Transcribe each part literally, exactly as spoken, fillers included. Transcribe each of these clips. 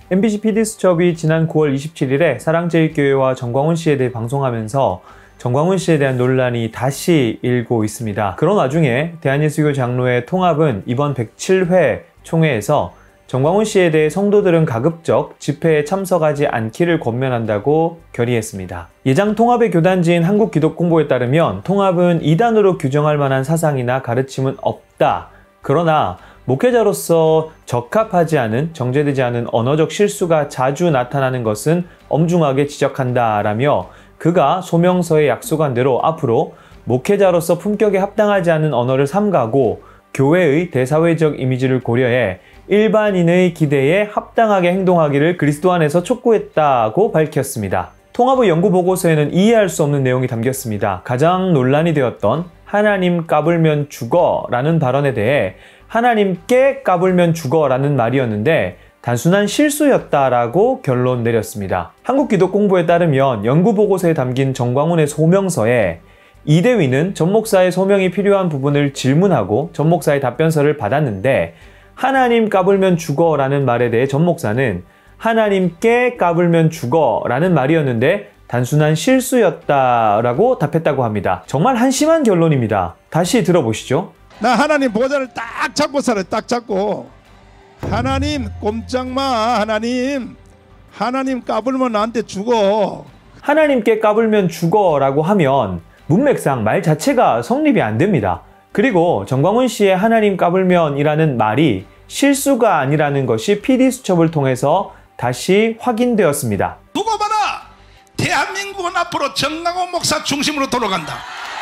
엠비씨 피디수첩이 지난 구월 이십칠일에 사랑제일교회와 정광훈 씨에 대해 방송하면서 정광훈 씨에 대한 논란이 다시 일고 있습니다. 그런 와중에 대한예수교 장로회 통합은 이번 백칠회 총회에서 정광훈 씨에 대해 성도들은 가급적 집회에 참석하지 않기를 권면한다고 결의했습니다. 예장 통합의 교단지인 한국기독공보에 따르면 통합은 이단으로 규정할 만한 사상이나 가르침은 없다. 그러나 목회자로서 적합하지 않은, 정제되지 않은 언어적 실수가 자주 나타나는 것은 엄중하게 지적한다라며 그가 소명서에 약속한 대로 앞으로 목회자로서 품격에 합당하지 않은 언어를 삼가고 교회의 대사회적 이미지를 고려해 일반인의 기대에 합당하게 행동하기를 그리스도 안에서 촉구했다고 밝혔습니다. 통합의 연구보고서에는 이해할 수 없는 내용이 담겼습니다. 가장 논란이 되었던 하나님 까불면 죽어 라는 발언에 대해 하나님께 까불면 죽어 라는 말이었는데 단순한 실수였다라고 결론 내렸습니다. 한국기독공보에 따르면 연구보고서에 담긴 정광훈의 소명서에 이대위는 전 목사의 소명이 필요한 부분을 질문하고 전 목사의 답변서를 받았는데 하나님 까불면 죽어 라는 말에 대해 전 목사는 하나님께 까불면 죽어 라는 말이었는데 단순한 실수였다라고 답했다고 합니다. 정말 한심한 결론입니다. 다시 들어보시죠. 나 하나님 보좌를 딱 잡고 살아. 딱 잡고 하나님 꼼짝마. 하나님 하나님 까불면 나한테 죽어. 하나님께 까불면 죽어 라고 하면 문맥상 말 자체가 성립이 안 됩니다. 그리고 정광훈 씨의 하나님 까불면 이라는 말이 실수가 아니라는 것이 피디수첩을 통해서 다시 확인되었습니다. 두고 봐라. 대한민국은 앞으로 정광훈 목사 중심으로 돌아간다.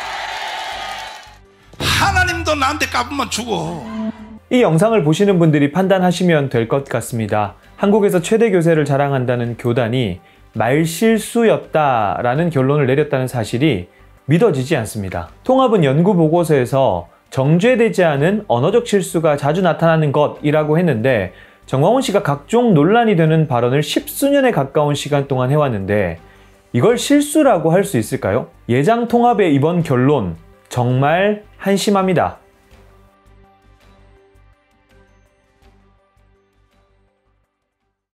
하나님도 나한테 까불면 죽어. 이 영상을 보시는 분들이 판단하시면 될 것 같습니다. 한국에서 최대 교세를 자랑한다는 교단이 말실수였다라는 결론을 내렸다는 사실이 믿어지지 않습니다. 통합은 연구보고서에서 정죄되지 않은 언어적 실수가 자주 나타나는 것이라고 했는데 정광훈 씨가 각종 논란이 되는 발언을 십수년에 가까운 시간 동안 해왔는데 이걸 실수라고 할 수 있을까요? 예장 통합의 이번 결론 정말 한심합니다.